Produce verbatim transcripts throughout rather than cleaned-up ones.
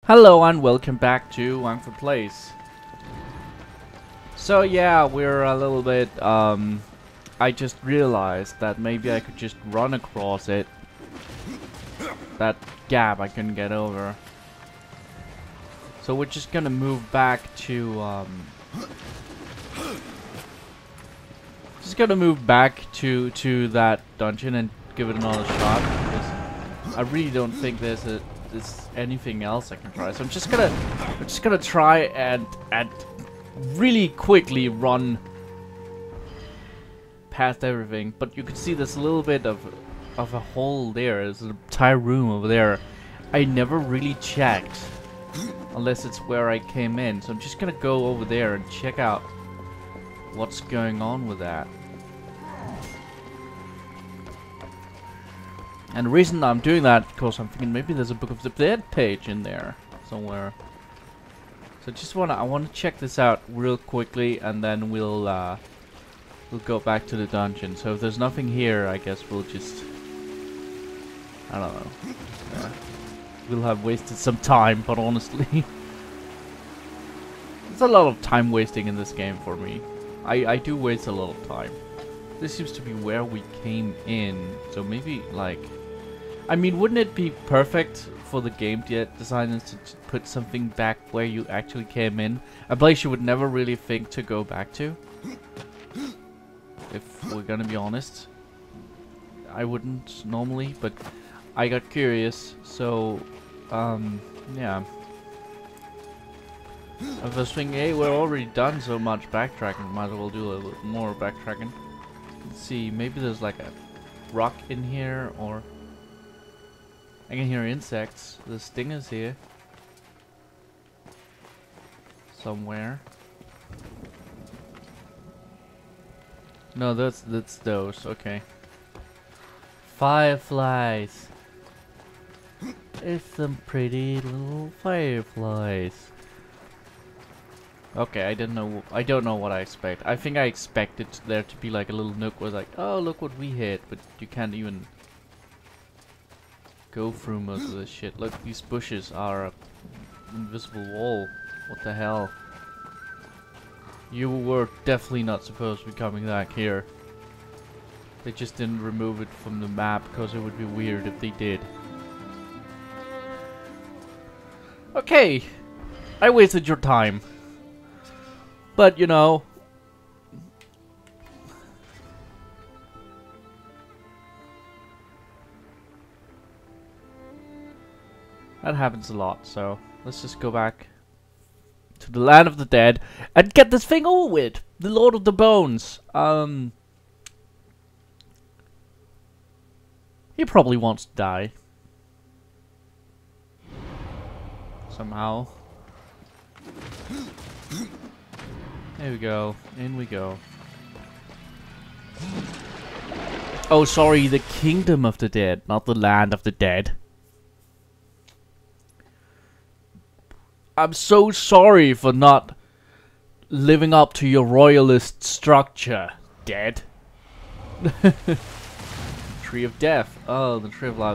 Hello and welcome back to Ankford Place. So yeah, we're a little bit, um, I just realized that maybe I could just run across it. That gap I couldn't get over. So we're just gonna move back to, um, just gonna move back to, to that dungeon and give it another shot. Because I really don't think there's a there's anything else I can try. So I'm just gonna I'm just gonna try and and really quickly run past everything. But you can see there's a little bit of of a hole there. There's an entire room over there. I never really checked unless it's where I came in. So I'm just gonna go over there and check out what's going on with that. And the reason I'm doing that, because I'm thinking maybe there's a Book of the Dead page in there somewhere. So just wanna, I wanna check this out real quickly, and then we'll uh, we'll go back to the dungeon. So if there's nothing here, I guess we'll just, I don't know. Yeah. We'll have wasted some time, but honestly, there's a lot of time wasting in this game for me. I I do waste a lot of time. This seems to be where we came in, so maybe like. I mean, wouldn't it be perfect for the game designers to put something back where you actually came in? A place you would never really think to go back to? If we're gonna be honest. I wouldn't normally, but I got curious, so, um, yeah. I was thinking, hey, we're already done so much backtracking, might as well do a little more backtracking. Let's see, maybe there's like a rock in here, or... I can hear insects. The stingers here. Somewhere. No, that's that's those. Okay. Fireflies. It's some pretty little fireflies. Okay, I didn't know. I don't know what I expect. I think I expected there to be like a little nook where like, oh, look what we hit, but you can't even go through most of this shit. Look, these bushes are an invisible wall. What the hell? You were definitely not supposed to be coming back here. They just didn't remove it from the map because it would be weird if they did. Okay, I wasted your time. But, you know, that happens a lot, so let's just go back to the land of the dead and get this thing over with. The Lord of the Bones. Um, he probably wants to die somehow. There we go. In we go. Oh, sorry, the Kingdom of the Dead, not the Land of the Dead. I'm so sorry for not living up to your royalist structure, Dead. Tree of Death. Oh, the Tree of Life.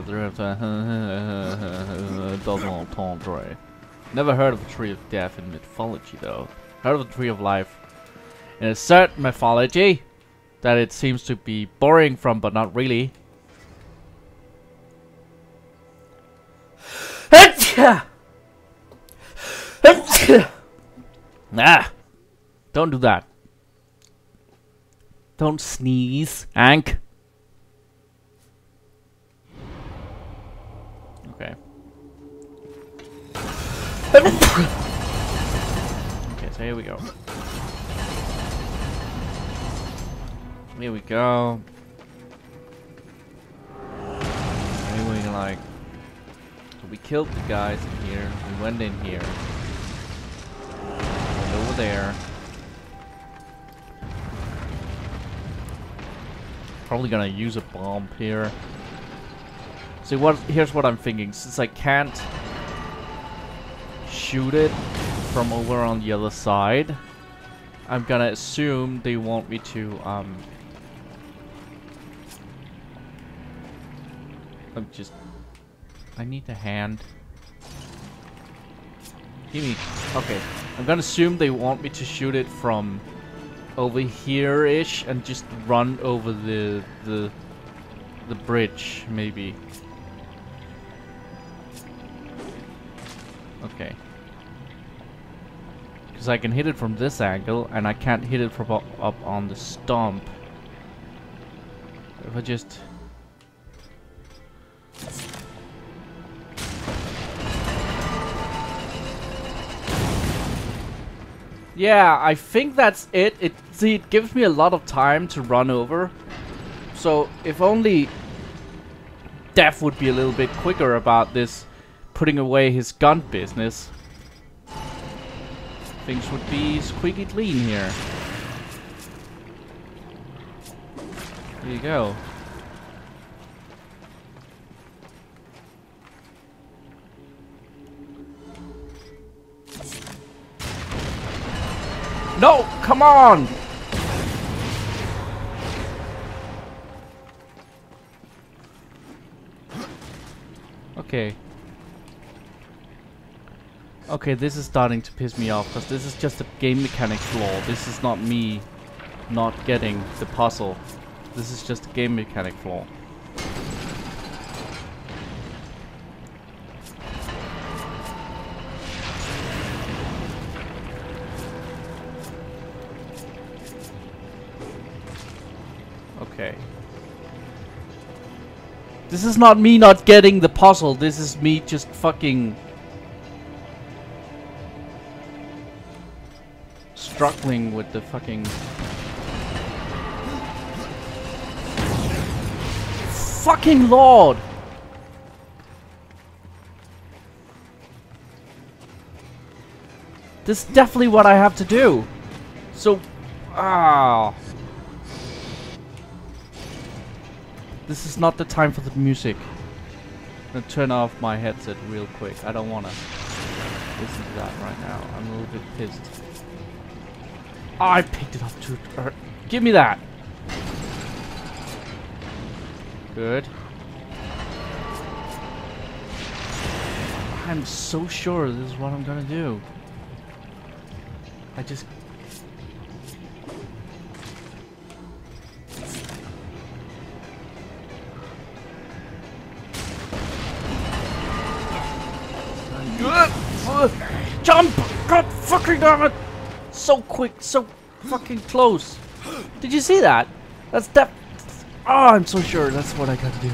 Never heard of the Tree of Death in mythology, though. Heard of the Tree of Life in a certain mythology that it seems to be borrowing from, but not really. Ah! Don't do that. Don't sneeze, Ank. Okay. Okay, so here we go. Here we go. Maybe we can like... So we killed the guys in here. We went in here. Went over there. Probably gonna use a bomb here. See what? Here's what I'm thinking. Since I can't shoot it from over on the other side, I'm gonna assume they want me to um I'm just I need a hand. Gimme. Okay. I'm gonna assume they want me to shoot it from over here-ish and just run over the the the bridge, maybe. Okay. Because I can hit it from this angle, and I can't hit it from up, up on the stump. If I just... Yeah, I think that's it. It see, it gives me a lot of time to run over. So if only Death would be a little bit quicker about this, putting away his gun business, things would be squeaky clean here. There you go. No! Come on! Okay. Okay, this is starting to piss me off, because this is just a game mechanic flaw. This is not me not getting the puzzle. This is just a game mechanic flaw. Okay. This is not me not getting the puzzle. This is me just fucking struggling with the fucking fucking lord. This is definitely what I have to do. So, ah. This is not the time for the music. I'm gonna turn off my headset real quick. I don't wanna listen to that right now. I'm a little bit pissed. Oh, I picked it up too. Uh, give me that. Good. I'm so sure this is what I'm gonna do. I just... Jump! God fucking damn it! So quick, so fucking close. Did you see that? That's that. Oh, I'm so sure that's what I gotta do.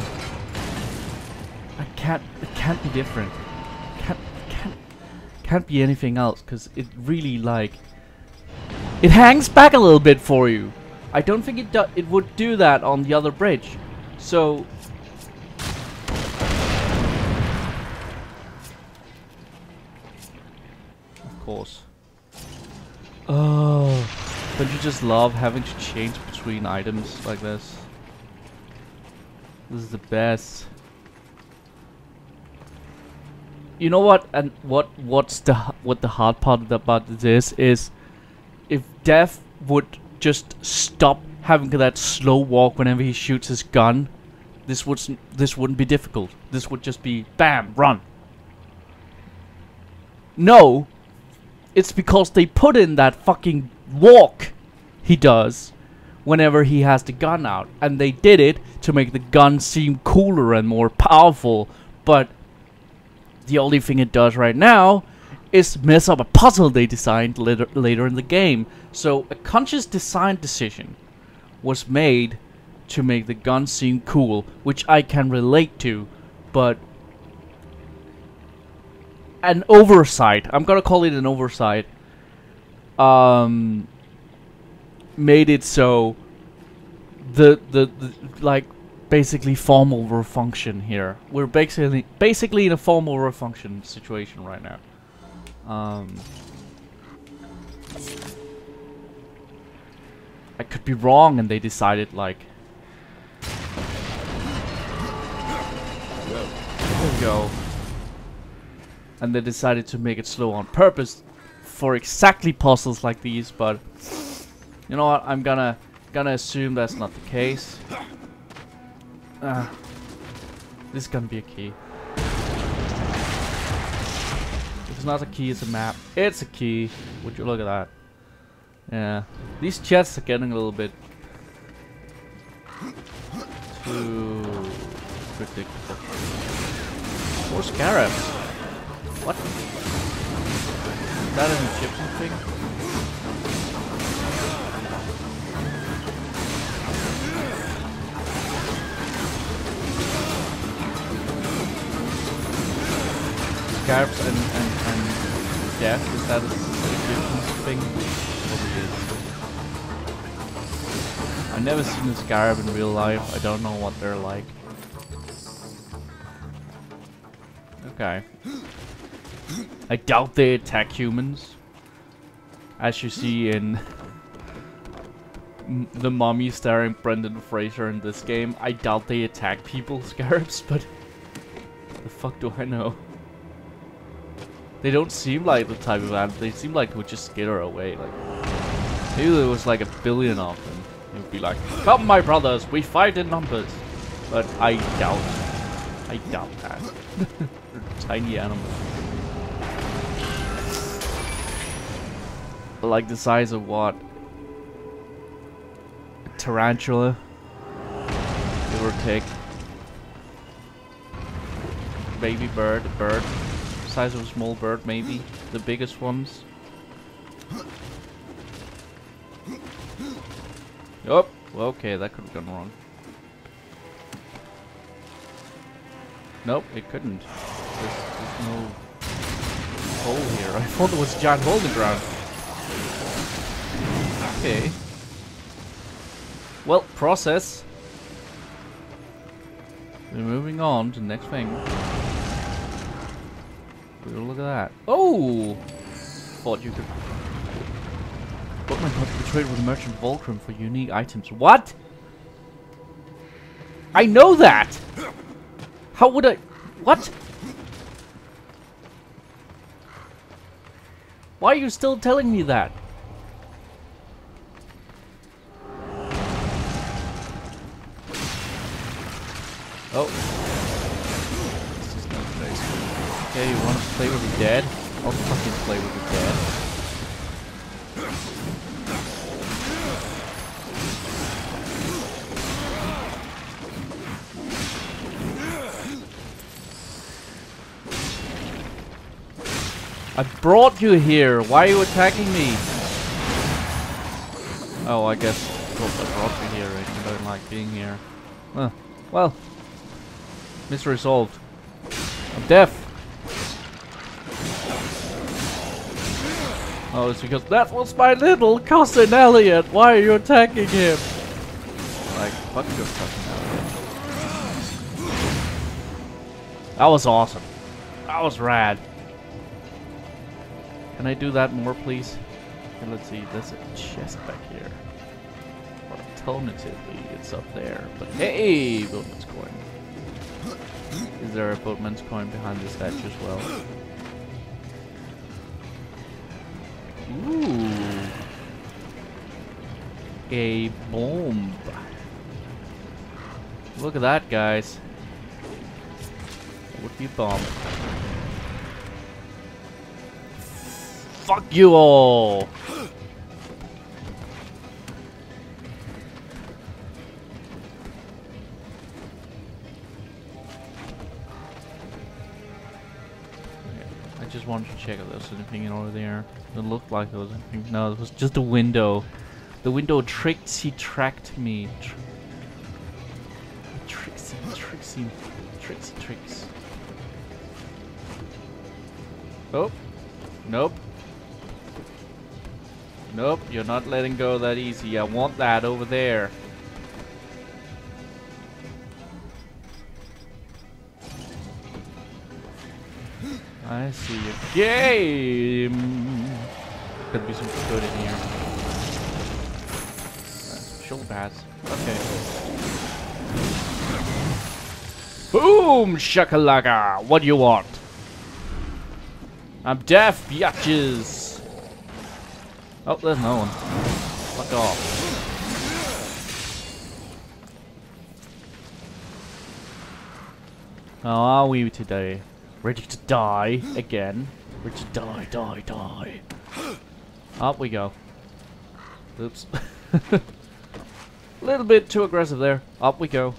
I can't. It can't be different. Can't. Can't. Can't be anything else. Cause it really like. It hangs back a little bit for you. I don't think it do it would do that on the other bridge. So. Of course. Oh, don't you just love having to change between items like this? This is the best. You know what? And what? What's the what the hard part about this is, if Death would just stop having that slow walk whenever he shoots his gun, this would this wouldn't be difficult. This would just be bam, run. No. It's because they put in that fucking walk he does whenever he has the gun out. And they did it to make the gun seem cooler and more powerful. But the only thing it does right now is mess up a puzzle they designed later, later in the game. So a conscious design decision was made to make the gun seem cool, which I can relate to, but... an oversight, I'm gonna call it an oversight, um, made it so the, the, the like, basically form over function here. We're basically, basically in a form over function situation right now. Um, I could be wrong and they decided, like, there we go. And they decided to make it slow on purpose for exactly puzzles like these, but you know what? I'm gonna gonna assume that's not the case. Uh, this is gonna be a key. If It's not a key, it's a map. It's a key. Would you look at that? Yeah. These chests are getting a little bit too ridiculous. More scarabs. What? Is that an Egyptian thing? Scarabs and, and, and death, is that a Egyptian thing? Probably is. I've never seen a scarab in real life. I don't know what they're like. Okay. I doubt they attack humans. As you see in m the mummy starring Brendan Fraser in this game, I doubt they attack people, scarabs, but the fuck do I know? They don't seem like the type of animal. They seem like they would just skitter away. Like maybe there was like a billion of them. It would be like, "Come, my brothers, we fight in numbers." But I doubt. I doubt that. Tiny animals. Like the size of what? A tarantula, give or take. Baby bird, a bird. Size of a small bird, maybe. The biggest ones. Oh, okay, that could have gone wrong. Nope, it couldn't. There's, there's no hole here. I thought there was a giant hole in the ground. Okay. Well, process. We're moving on to the next thing. Look at that. Oh! Thought you could. Bookman got betrayed with a merchant Volcrum for unique items. What? I know that! How would I. What? Why are you still telling me that? Oh. This is not nice. Okay, you want to play with the dead? I'll fucking play with the dead. I brought you here. Why are you attacking me? Oh, I guess because I brought you here and you don't like being here. Well, well. Mystery solved. I'm deaf. Oh, it's because that was my little cousin Elliot. Why are you attacking him? Like, fuck your cousin Elliot. That was awesome. That was rad. Can I do that more, please? Okay, let's see. There's a chest back here. Alternatively, it's up there. But hey, boatman's coin. Is there a boatman's coin behind the statue as well? Ooh. A bomb. Look at that, guys. That would be a bomb. Fuck you all! I just wanted to check if there was anything over there. It looked like there was anything. No, it was just a window. The window tricksy tracked me. Tr tricksy, tricksy, tricksy tricks. Oh, nope. Nope, you're not letting go that easy. I want that over there. I see a game. Could be some good in here. Uh, shoulder pads. Okay. Boom, shakalaka. What do you want? I'm deaf, biatches. Oh, there's no one. Fuck off. How are we today? Ready to die again? Richard, die, die, die. Up we go. Oops. A little bit too aggressive there. Up we go.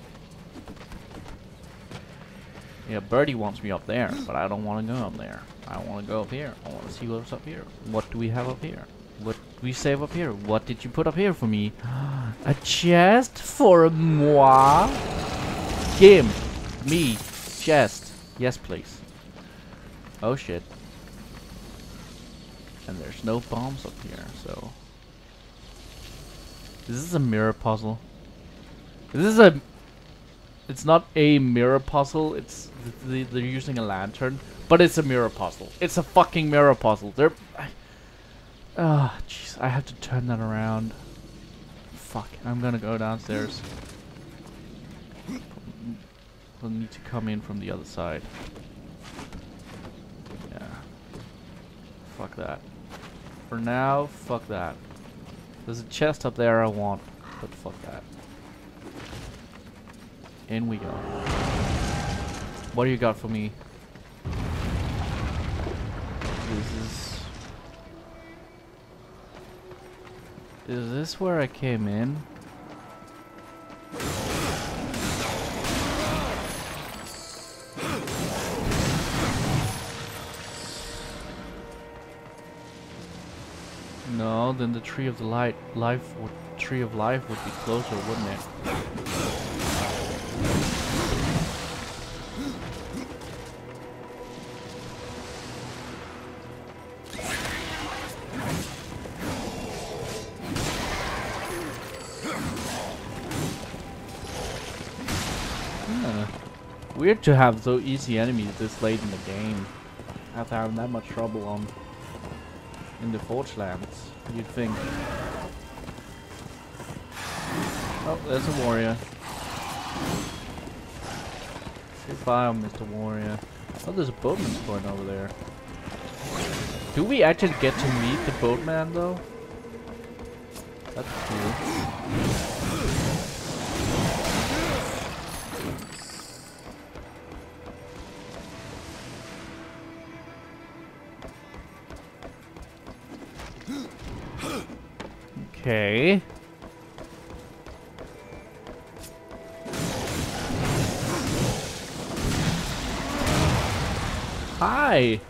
Yeah, Birdie wants me up there, but I don't want to go up there. I want to go up here. I want to see what's up here. What do we have up here? What do we save up here? What did you put up here for me? A chest for moi? Game. Me. Chest. Yes, please. Oh, shit. And there's no bombs up here, so... Is this a mirror puzzle? This is a... It's not a mirror puzzle, it's... Th th they're using a lantern, but it's a mirror puzzle. It's a fucking mirror puzzle. They're... Ah, oh, jeez, I have to turn that around. Fuck, I'm gonna go downstairs. We'll need to come in from the other side. Yeah. Fuck that. For now, fuck that. There's a chest up there I want, but fuck that. In we go. What do you got for me? This is... Is this where I came in? No, then the tree of the light, life, would, tree of life would be closer, wouldn't it? Yeah. Weird to have so easy enemies this late in the game. After having that much trouble on. In the Forge Lands, you'd think. Oh, there's a warrior. Goodbye, Mister Warrior. Oh, there's a boatman's coin over there. Do we actually get to meet the boatman, though? That's cool. Okay. Hi.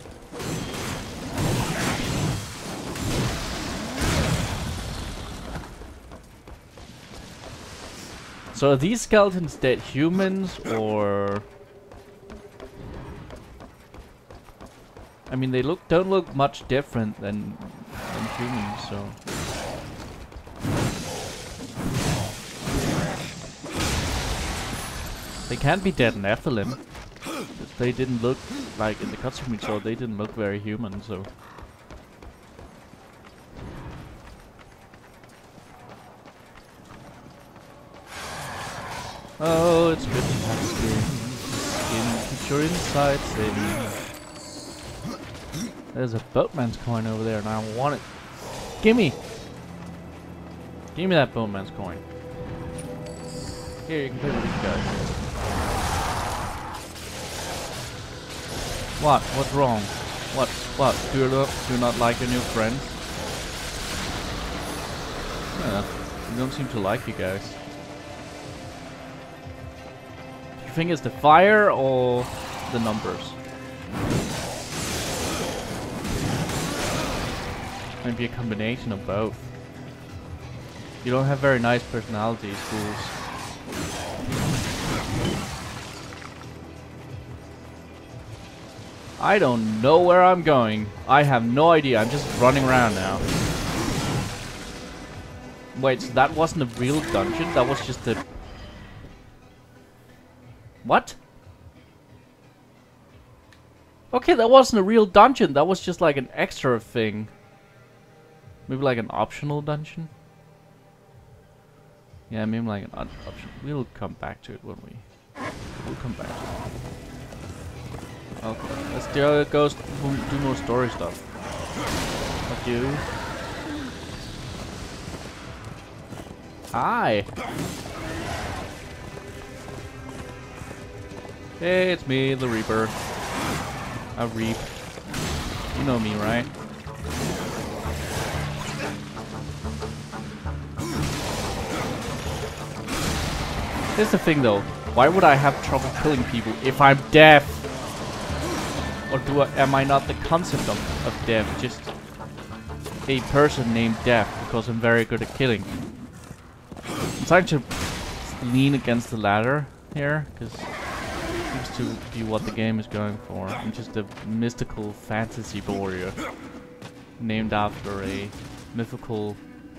So are these skeletons dead humans or... I mean, they look don't look much different than, than humans, so... They can't be dead Nephilim. They didn't look like in the cutscene we saw. They didn't look very human. So. Oh, it's good to have skin. Skin, keep your insides in. There's a boatman's coin over there, and I want it. Gimme! Give me that boatman's coin. Here, you can play with these guys. What? What's wrong? What? What? Do you not, do you not like your new friends? Yeah, you don't seem to like you guys. Do you think it's the fire or the numbers? Maybe a combination of both. You don't have very nice personalities, fools. I don't know where I'm going. I have no idea. I'm just running around now. Wait, so that wasn't a real dungeon? That was just a... What? Okay, that wasn't a real dungeon. That was just like an extra thing. Maybe like an optional dungeon? Yeah, maybe like an option. We'll come back to it when we... We'll come back to it. Okay, let's do, go do more story stuff. Fuck you. Hi! Hey, it's me, the Reaper. I reap. You know me, right? Here's the thing though, why would I have trouble killing people if I'm deaf? Or do I, am I not the concept of, of deaf, just a person named Deaf because I'm very good at killing? I'm trying to lean against the latter here, because it seems to be what the game is going for. I'm just a mystical fantasy warrior named after a mythical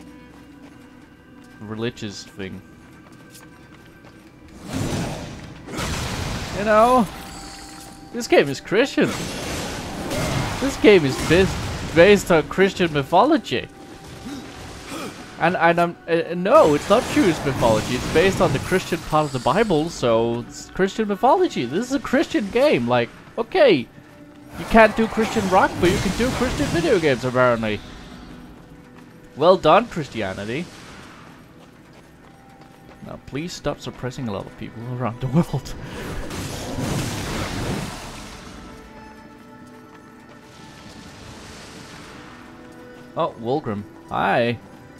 religious thing. You know, this game is Christian. This game is based, based on Christian mythology. And, and I'm, uh, no, it's not Jewish mythology. It's based on the Christian part of the Bible, so it's Christian mythology. This is a Christian game. Like, okay, you can't do Christian rock, but you can do Christian video games, apparently. Well done, Christianity. Now, please stop suppressing a lot of people around the world. Oh, Wolgrim. Hi.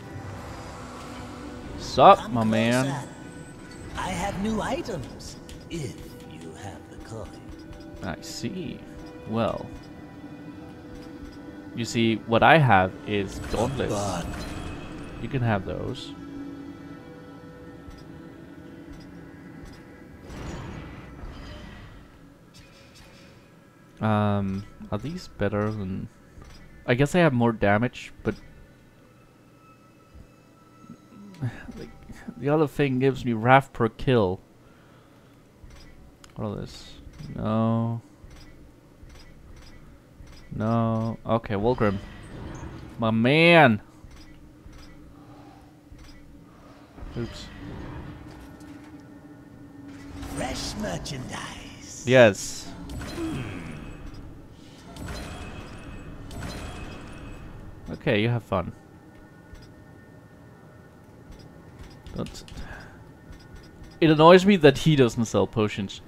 Sup, my man? Closer. I have new items, if you have the coin. I see. Well, you see, what I have is gauntlets. God. You can have those. Um, are these better than... I guess they have more damage, but... like, the other thing gives me wrath per kill. What are this? No. No. Okay, Wolgrim. My man! Oops. Fresh merchandise. Yes. Okay, you have fun. Don't. It annoys me that he doesn't sell potions.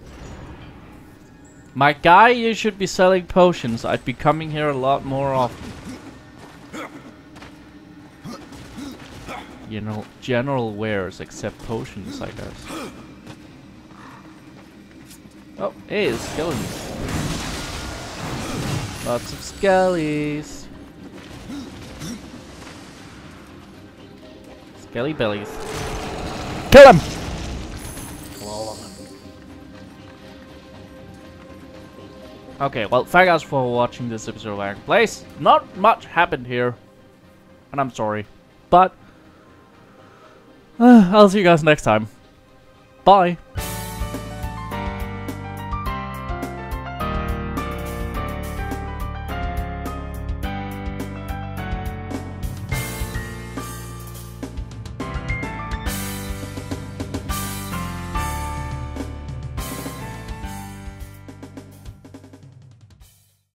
My guy, you should be selling potions. I'd be coming here a lot more often. You know, general wares except potions, I guess. Oh, hey, skeletons. Lots of skellies. Skelly bellies. Kill him! Okay, well, thank you guys for watching this episode of Iron Place. Not much happened here. And I'm sorry. But, uh, I'll see you guys next time. Bye.